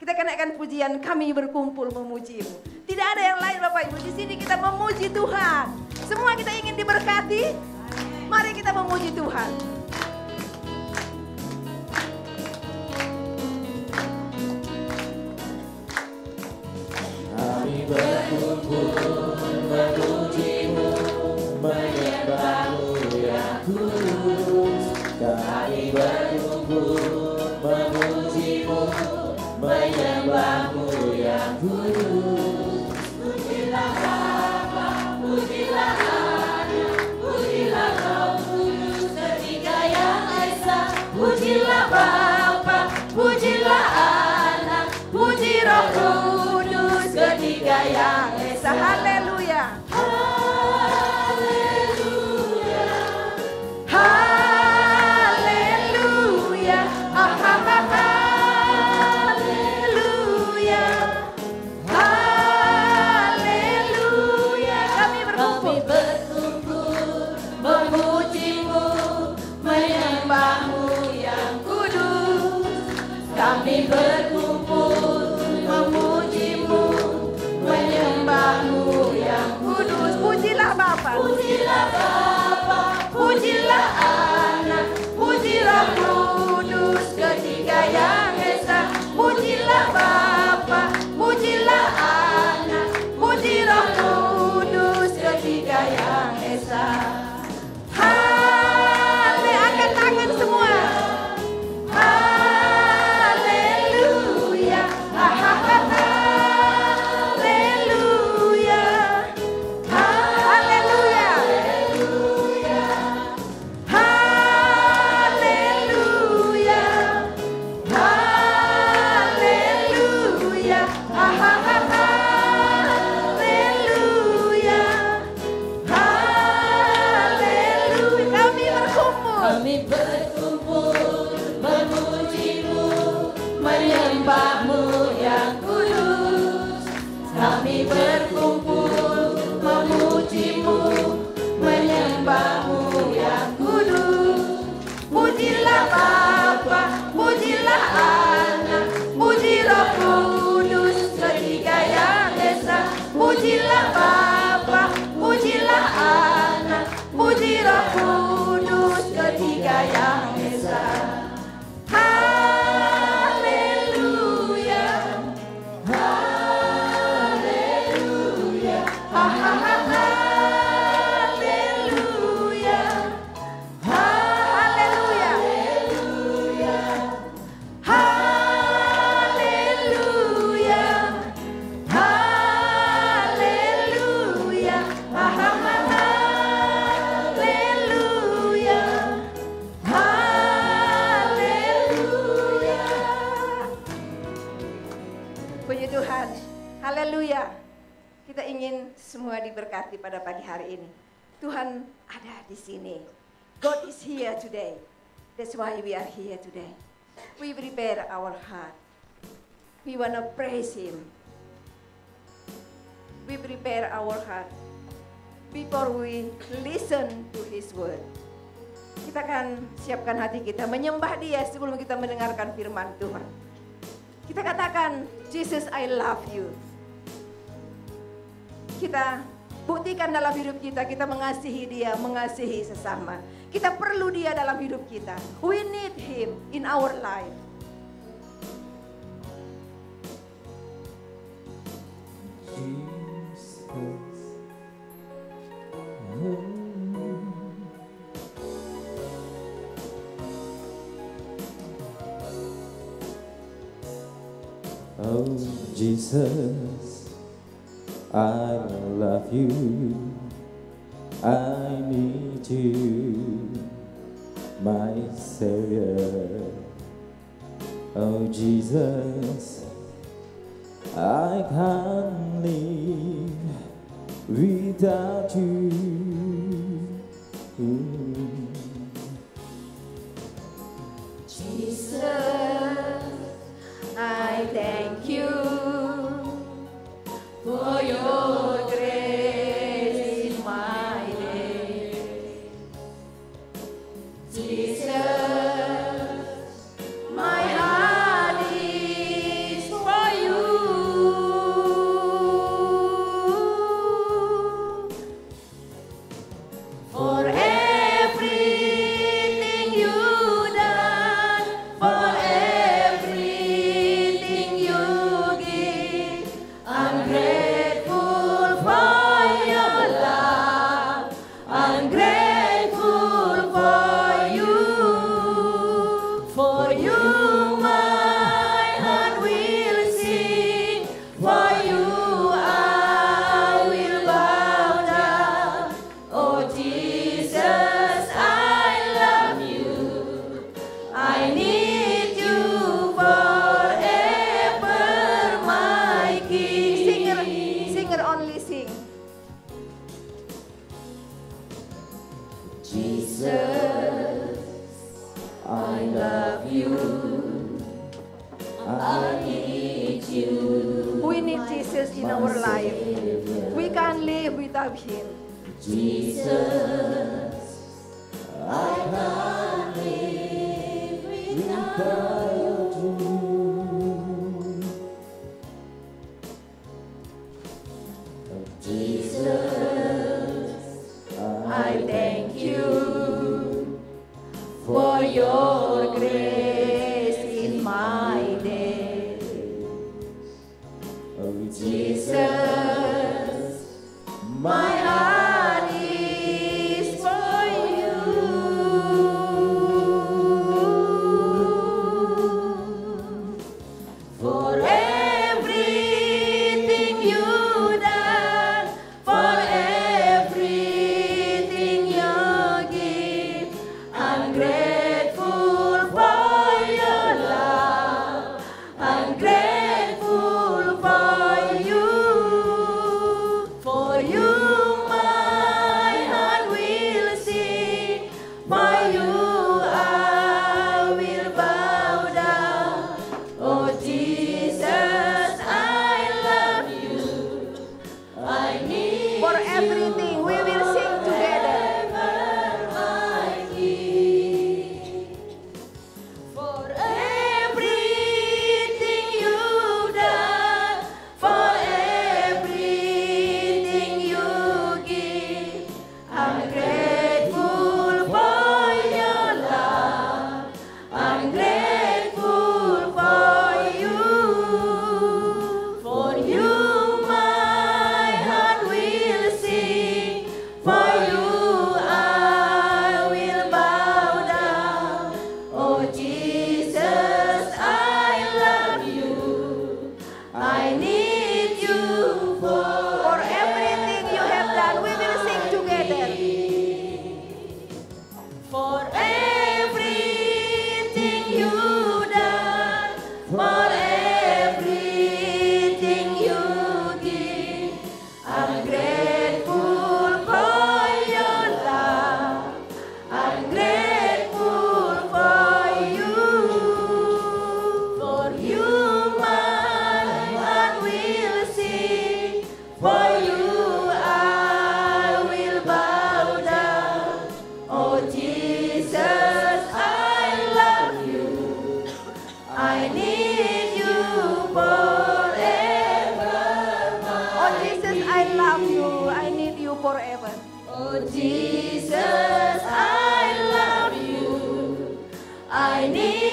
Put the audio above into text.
Kita kenakan pujian kami berkumpul memujimu. Tidak ada yang lain Bapak Ibu. Di sini kita memuji Tuhan. Semua kita ingin diberkati. Mari kita memuji Tuhan. Kami berkumpul memujimu, menyembahmu yang kudus. Kami berkumpul memujimu, menyembahmu yang kudus. Pujilah Bapa, pujilah Anak, pujilah Roh Kudus, ketiga yang esa. Pujilah Bapa, pujilah Anak, puji Roh Kudus, ketiga yang esa. Haleluya. Haleluya. Haleluya. Haleluya. Haleluya. Kami Kami berkumpul. berkumpul memujimu, menyembahmu yang kudus. Kami berkumpul memujimu, menyembahmu yang kudus. Pujilah Bapa. Pujilah Bapa, pujilah Anak, puji Roh Kudus, ketiga yang esa. Pujilah Bapa, pujilah Anak, puji Roh Kudus, ketiga yang esa. Angkat tangan semua. Haleluya, haleluya, Haleluya. haleluya, haleluya, haleluya, haleluya. Kami berkumpul. Kami berkumpul memujimu, menyembahmu yang kudus. Kami berkumpul memujimu, menyembahmu yang kudus. Pujilah Bapa, pujilah Anak, puji Roh Kudus, ketiga yang esa. Pujilah Bapa, pujilah Anak, puji Roh Kudus, ketiga yang esa. Haleluya, haleluya, haleluya, Haleluya. haleluya, haleluya, haleluya, haleluya. Puji Tuhan. Haleluya. Kita ingin semua diberkati pada pagi hari ini. Tuhan ada di sini. God is here today. That's why we are here today. We prepare our heart. We want to praise Him. We prepare our heart before we listen to His word. Kita akan siapkan hati kita menyembah Dia sebelum kita mendengarkan firman Tuhan. Kita katakan, Jesus, I love you. Kita buktikan dalam hidup kita, kita mengasihi Dia, mengasihi sesama. Kita perlu Dia dalam hidup kita. We need Him in our life. Oh Jesus, I love you, I need you, my Savior. Oh Jesus, I can't live without you. Jesus, I thank you for your grace in my day. Jesus, my heart is for need Jesus in our life. We can't live without Him. Jesus, I can't live without you. Jesus, I thank you for your grace in my days. Oh, Jesus, my heart is for you. For everything you done, for everything you give, I'm grateful for your love. I'm grateful for you. For you, my heart will sing. For you, I will bow down. Oh Jesus, I love you. I need For everything, we will sing together. my King. For everything you've done, for everything you give, I'm grateful for your love. I'm grateful for you. For you, my heart will sing. For you, I will bow down. Oh Jesus, I love you. I need you For everything you have done, we will sing together. For everything you done, for everything you give, I'm grateful for your love. I'm grateful for you. For you, my heart will sing. For you, I will bow down. Oh Jesus, I love you. I need you forever. Oh Jesus, I love you. I need you forever. Oh Jesus, I love you. I need